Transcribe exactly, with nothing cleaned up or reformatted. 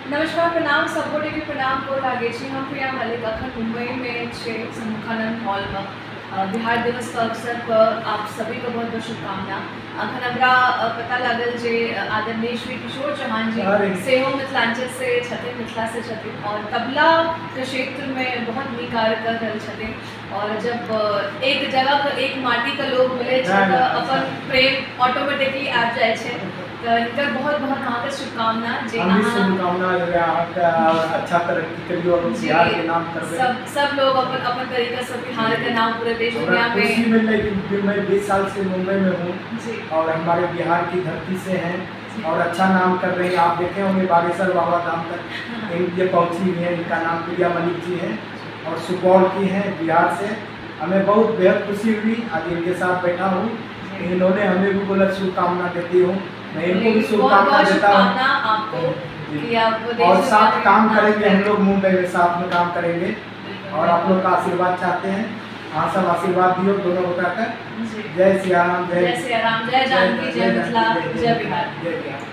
नमस्कार, प्रणाम सबको टेकी प्रणाम को लागे छी हम प्रिया मलिक अखन मुंबई में छे सम्मुखानंद हॉल में अ, बिहार दिवस के अवसर पर आप सभी को बहुत बहुत शुभकामना। अखन हमरा अ, पता लागल जे अ, आदरणीय श्री किशोर चौहान जी सेहो मिथिलांचल से छथिन, मिथिला से छथिन और तबला के क्षेत्र में बहुत नीक कार्य कर रहल छथिन। और जब अ, एक जगह पर एक माटी के लोग मिले छै त अपन प्रेम ऑटोमेटिकली आबि जाय छै। तो इनका बहुत बहुत अहाँ के शुभकामना जे हम भी शुभकामना जे अहाँके अच्छा तरक्की करियो और बिहार के नाम करबे। सब सब लोग अपन अपन तरीके से बिहार के नाम पूरे देश दुनिया में। खुशी मिल रही है कि मैं बीस साल से मुंबई में हूँ और हमारे बिहार की धरती से हैं और अच्छा नाम कर रहे हैं। आप देखे होंगे बागेश्वर बाबा धाम तक ये पहुँची हुई है। इनका नाम प्रिया मलिक जी हैं और सुपौल की हैं, बिहार से। हमें बहुत बेहद खुशी हुई, आज इनके साथ बैठा हूँ। इन्होंने हमें भी बोला शुभकामना देती हूँ, मैं इनको भी शुभकामना देता हूँ और साथ काम करेंगे हम लोग, मुंबई में साथ में काम करेंगे और आप लोग का आशीर्वाद चाहते हैं। हाँ, सब आशीर्वाद दियो दोनों को का। जय सिया राम, जय सिया राम, जय जानकी, जय मिथिला, जय बिहार। जय बिहार।